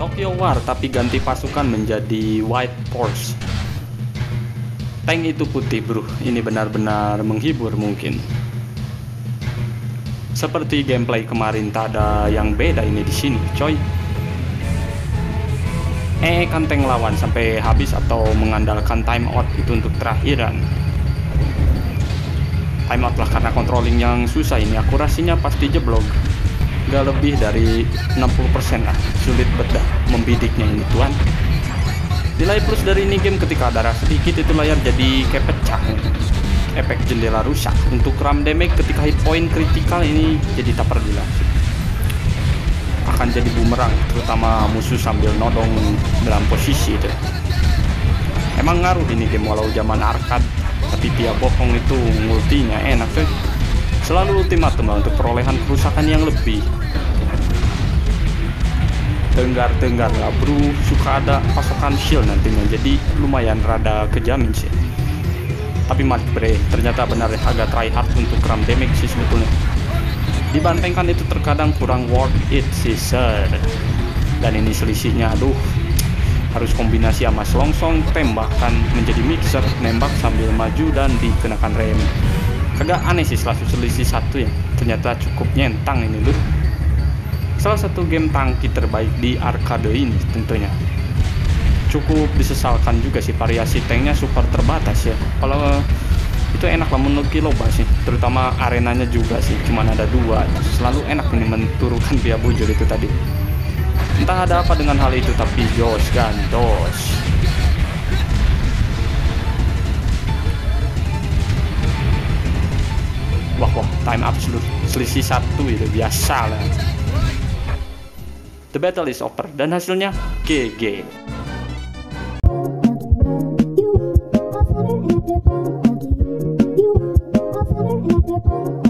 Tokyo War tapi ganti pasukan menjadi White Force. Tank itu putih bro, ini benar-benar menghibur mungkin. Seperti gameplay kemarin, tak ada yang beda ini di sini, coy. Kan tank lawan sampai habis atau mengandalkan timeout itu untuk terakhiran. Timeout lah karena controlling yang susah ini, akurasinya pasti jeblok. Gak lebih dari 60% lah, sulit bedah membidiknya ini tuan. Nilai plus dari ini game ketika darah sedikit itu layar jadi kayak pecah. Efek jendela rusak. Untuk ram damage ketika hit point kritikal ini jadi tak perlu lah. Akan jadi bumerang, terutama musuh sambil nodong dalam posisi itu. Emang ngaruh ini game walau zaman arcade, tapi tiap bohong itu multinya enak tuh. Selalu ultimatum lah untuk perolehan kerusakan yang lebih. Tenggar-tenggar lah bro, suka ada pasokan shield nantinya, jadi lumayan rada kejamin sih. Tapi mati bre, ternyata benar agak try hard untuk ram damage sih sebetulnya. Dibandingkan itu terkadang kurang worth it sih sir. Dan ini selisihnya aduh, harus kombinasi sama selongsong, tembakan menjadi mixer, nembak sambil maju dan dikenakan rem. Agak aneh sih selisih satu ya, ternyata cukup nyentang ini loh. Salah satu game tangki terbaik di arcade ini tentunya. Cukup disesalkan juga sih, variasi tanknya super terbatas ya. Kalau itu enak lah menurut Kiloba sih, terutama arenanya juga sih, cuman ada 2. Selalu enak ini menturunkan biaya bujur itu tadi. Entah ada apa dengan hal itu, tapi jos gandos. Wah, time absolute, selisih 1 itu biasa lah. The battle is over dan hasilnya GG. You